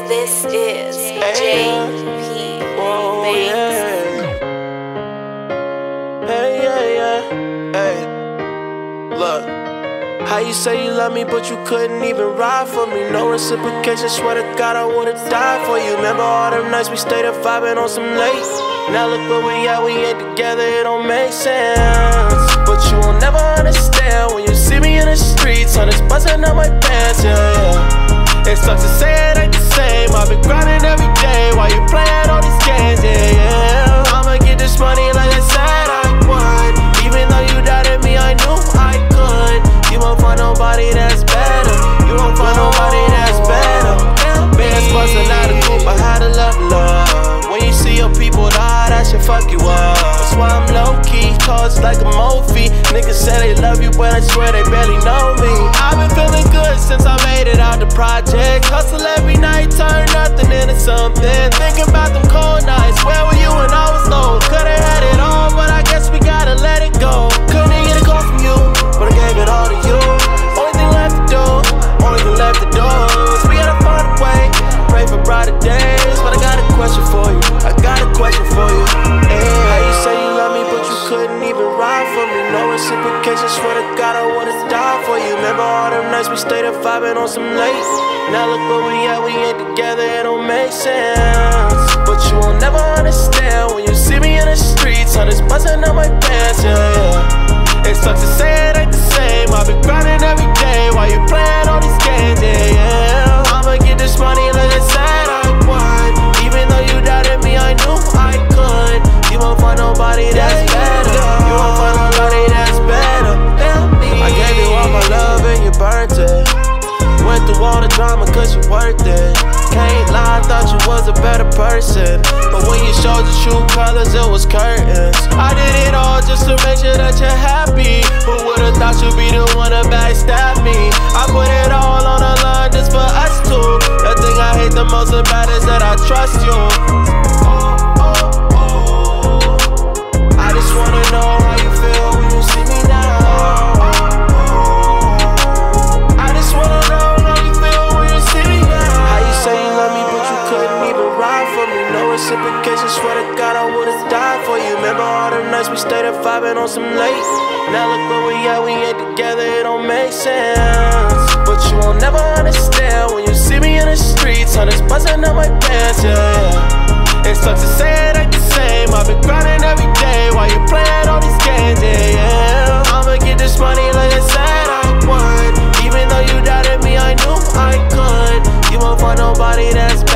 This is JP Banks. Hey, look. How you say you love me, but you couldn't even ride for me? No reciprocation, swear to God I would've died for you. Remember all them nights we stayed up vibing on some late. Now look where we at, we ain't together, it don't make sense. But you will never understand when you see me in the streets, honey's busting up my pants, yeah. It sucks to say it ain't the same. I've been grinding every day while you playing all these games, yeah. I'ma get this money like I said I would. Even though you doubted me, I knew I could. You won't find nobody that's better. You won't find nobody that's better. Bands busting out of group, I had to love. When you see your people die, that shit fuck you up. That's why I'm low-key, charged like a Mophie. Niggas say they love you, but I swear they barely know me. I've been feeling good since I made it out the project. Hustle every night, turn nothing into something. Thinking about them cold nights, where were you when I was low? Could've had it all, but I guess we gotta let it go. Couldn't get a call from you, but I gave it all to you. Only thing left to do, only thing left to do is we gotta find a way, pray for brighter days. But I got a question for you, I got a question for you. How you say you love me, but you couldn't even ride for me? No reciprocation, swear to God I would've died for you. Remember all them nights we stayed up vibing on some late. Now look where we at, we ain't together, it don't make sense. But you will never understand when you see me in the streets, honey's busting up my pants, yeah. It sucks to say it ain't the same. I've been grinding every day while you playing all these games, yeah. I'ma get this money like I said I would. Even though you doubted me, I knew I could. You won't find nobody that's better. You won't find nobody that's better. I gave you all my love and you burnt it. Went through all the drama cause you worth it. Can't lie, I thought you was a better person, but when you showed your true colors, it was curtains. I did it all just to make sure that you're happy. Who would've thought you'd be the one to backstab me? I put it all on the line just for us two. The thing I hate the most about is that I trust you. I just wanna know how you feel when you see me now. I just wanna know how you feel when you see me now. How you say you love me, but you couldn't even ride for me? No reciprocation, swear to God I would've died for you. Remember all them nights we stayed up vibing on some late. Now look where we at, we ain't together, it don't make sense. But you will never understand when you see me in the streets, honey's busting up my pants, yeah. It sucks to say it ain't the same. I've been grinding every day while you playing all these games, yeah. I'ma get this money like I said I would. Even though you doubted me, I knew I could. You won't find nobody that's